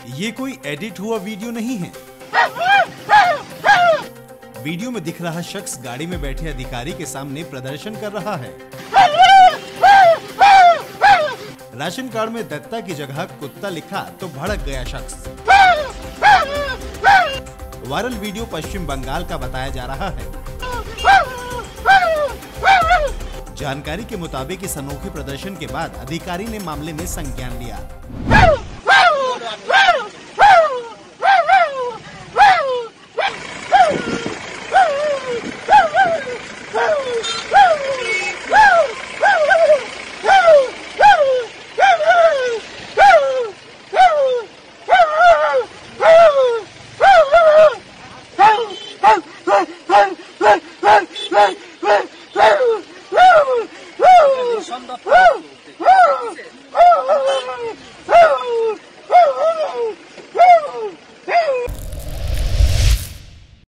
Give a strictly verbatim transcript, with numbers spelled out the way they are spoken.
ये कोई एडिट हुआ वीडियो नहीं है। वीडियो में दिख रहा शख्स गाड़ी में बैठे अधिकारी के सामने प्रदर्शन कर रहा है। राशन कार्ड में दत्ता की जगह कुत्ता लिखा तो भड़क गया शख्स। वायरल वीडियो पश्चिम बंगाल का बताया जा रहा है। जानकारी के मुताबिक इस अनोखे प्रदर्शन के बाद अधिकारी ने मामले में संज्ञान लिया।